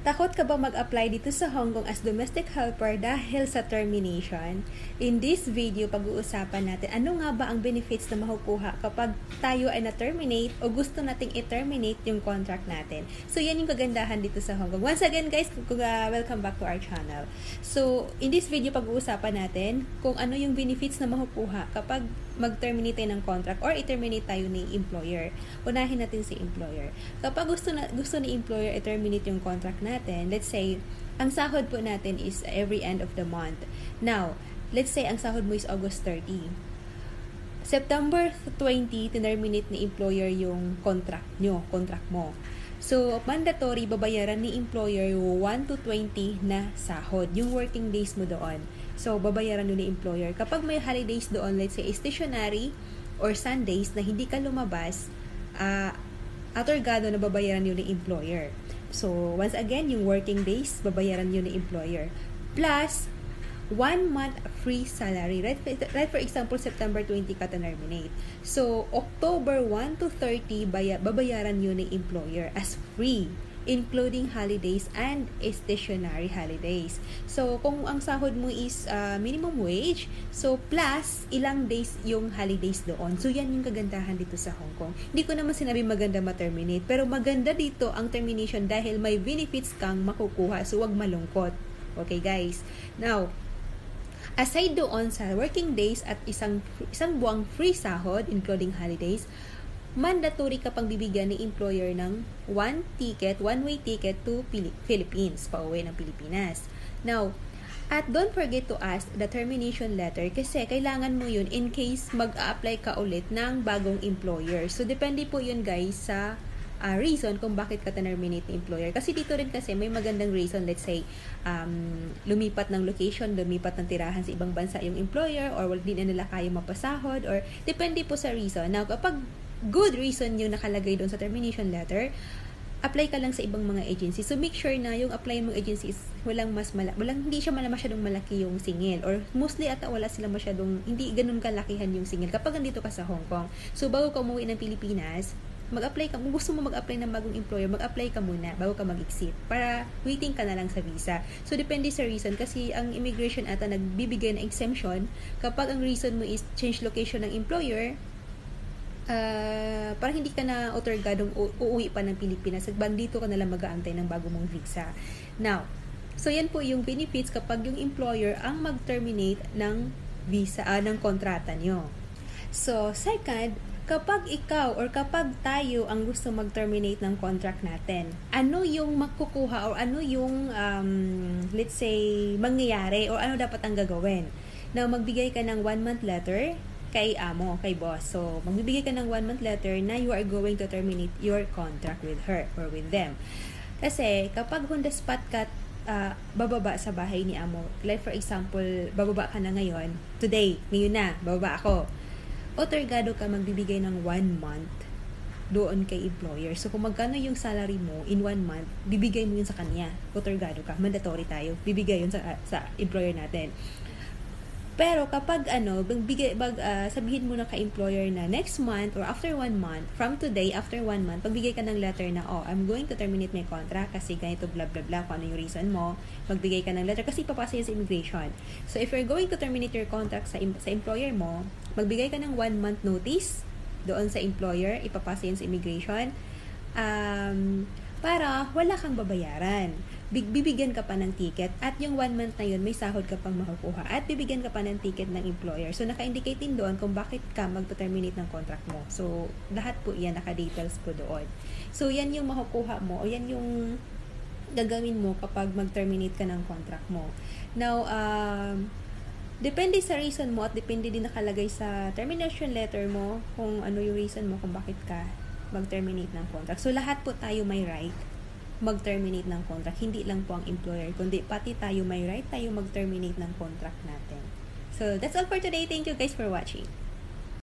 Takot ka ba mag-apply dito sa Hong Kong as domestic helper dahil sa termination? In this video, pag-uusapan natin ano nga ba ang benefits na makukuha kapag tayo ay na-terminate o gusto nating i-terminate yung contract natin. So, yan yung kagandahan dito sa Hong Kong. Once again guys, welcome back to our channel. So, in this video, pag-uusapan natin kung ano yung benefits na makukuha kapag mag-terminate tayo ng contract or i-terminate tayo ni employer. Unahin natin si employer. Kapag gusto ni employer i-terminate yung contract natin, let's say, ang sahod po natin is every end of the month. Now, let's say ang sahod mo is August 30. September 20, tinerminate ni employer yung contract mo. So, mandatory babayaran ni employer yung 1 to 20 na sahod, yung working days mo doon. So, babayaran ni employer. Kapag may holidays doon, let's say, stationary or Sundays na hindi ka lumabas, atorgado na babayaran yun ni employer. So, once again, yung working days, babayaran yun ni employer. Plus, 1 month free salary. Right, for example, September 20 ka terminate. So, October 1 to 30, babayaran yun ni employer as free, including holidays and stationary holidays. So, kung ang sahod mo is minimum wage, so plus ilang days yung holidays doon. So, yan yung kagandahan dito sa Hong Kong. Hindi ko naman sinabi maganda ma-terminate, pero maganda dito ang termination dahil may benefits kang makukuha. So, wag malungkot. Okay, guys? Now, aside doon sa working days at isang buwang free sahod, including holidays, mandatory ka pang bibigyan ni employer ng one-way ticket to Philippines, pauwi ng Pilipinas. Now, at don't forget to ask the termination letter kasi kailangan mo yun in case mag-a-apply ka ulit ng bagong employer. So, depende po yun guys sa reason kung bakit ka terminate ni employer. Kasi dito rin kasi may magandang reason, let's say, lumipat ng location, lumipat ng tirahan sa ibang bansa yung employer, or hindi na nila kaya mapasahod, or depende po sa reason. Now, kapag good reason yung nakalagay doon sa termination letter, apply ka lang sa ibang mga agency. So, make sure na yung apply mong agency is hindi siya masyadong malaki yung singil. Or mostly ata wala sila masyadong, hindi ganun kalakihan yung singil kapag nandito ka sa Hong Kong. So, bago ka umuwi ng Pilipinas, mag-apply ka. Kung gusto mo mag-apply ng bagong employer, mag-apply ka muna bago ka mag-exit. Para waiting ka na lang sa visa. So, depende sa reason. Kasi ang immigration ata nagbibigay ng exemption kapag ang reason mo is change location ng employer, parang hindi ka na otorgadong uuwi pa ng Pilipinas. Dito ka nalang mag-aantay ng bago mong visa. Now, so yan po yung benefits kapag yung employer ang mag-terminate ng visa, ng kontrata nyo. So, second, kapag ikaw or kapag tayo ang gusto mag-terminate ng contract natin, ano yung makukuha or ano yung, let's say, mangyayari or ano dapat ang gagawin? Now, magbigay ka ng 1-month letter kay boss. So, magbibigay ka ng 1-month letter na you are going to terminate your contract with her or with them. Kasi, kapag on the spot ka bababa sa bahay ni amo, like for example, bababa ka na ngayon, ngayon na, bababa ako, otorgado ka magbibigay ng 1 month doon kay employer. So, kung magkano yung salary mo in 1 month, bibigay mo yun sa kanya. Otorgado ka. Mandatory tayo. Bibigay yun sa employer natin. Pero kapag sabihin mo na kay employer na next month or after 1 month, from today, after 1 month, pagbigay ka ng letter na, I'm going to terminate my contract kasi ganito, blah, blah, blah, kung ano yung reason mo, magbigay ka ng letter kasi papasa yun sa immigration. So, if you're going to terminate your contract sa employer mo, magbigay ka ng 1 month notice doon sa employer, ipapasa yun sa immigration, para wala kang babayaran. Bibigyan ka pa ng ticket at yung 1 month na yun, may sahod ka pang makukuha at bibigyan ka pa ng ticket ng employer. So, naka-indicate din doon kung bakit ka mag-terminate ng contract mo. So, lahat po yan, naka-details po doon. So, yan yung makukuha mo o yan yung gagawin mo kapag mag-terminate ka ng contract mo. Now, depende sa reason mo at depende din nakalagay sa termination letter mo kung ano yung reason mo kung bakit ka mag-terminate ng contract. So, lahat po tayo may right mag-terminate ng contract. Hindi lang po ang employer, kundi pati tayo may right tayo mag-terminate ng contract natin. So, that's all for today. Thank you guys for watching.